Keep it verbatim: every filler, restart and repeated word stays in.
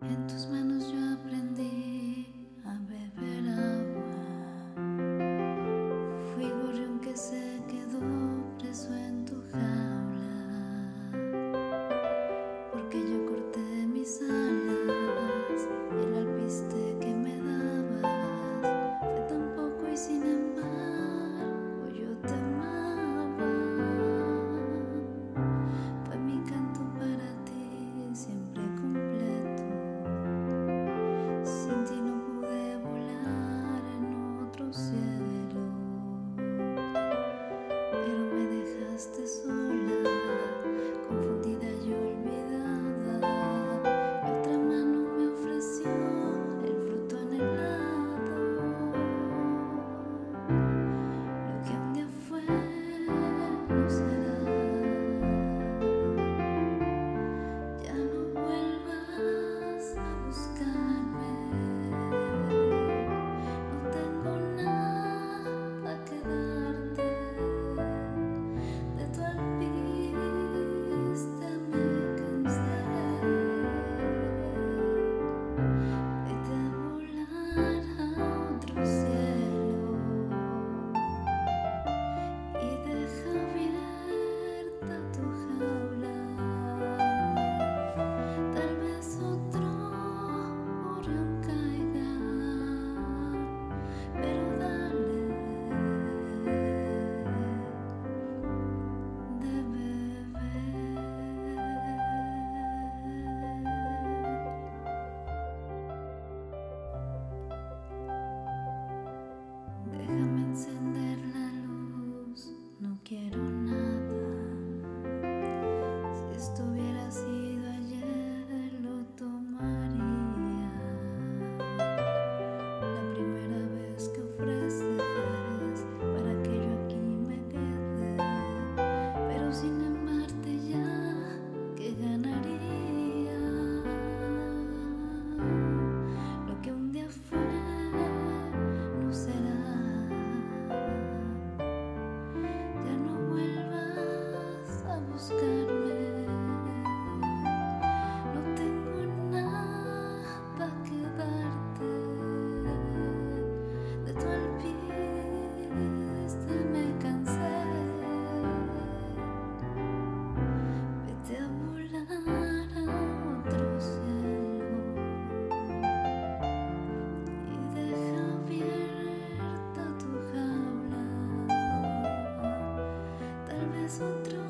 En tus manos yo aprendí a beber agua. Fui gorrión que se quedó preso en tu jaula, porque yo corté mis alas y el alpiste que me dabas fue tan poco y sin embargo yo te amaba. Fue mi canto para ti siempre completo. Sin ti no pude volar en otro cielo, pero me dejaste sola, confundida y olvidada. Y otra mano me ofreció el fruto anhelado. Lo que un día fue no será. Ya no vuelvas a buscarme. No tengo nada que darte. De tu alpiste me cansé. Vete a volar a otro cielo y deja abierta tu jaula. Tal vez otro gorrión caiga, pero dale de beber. Déjame encender la luz, no quiero nada. Si estuviera sido ayer lo tomaría. La primera vez que ofreces para que yo aquí me quede, pero sin amarte ya, ¿qué ganaría? Lo que un día fue no será. Ya no vuelvas a buscarme. No tengo nada que darte. De tu alpiste me cansé. Vete a volar a otro cielo y deja abierta tu jaula. Tal vez otro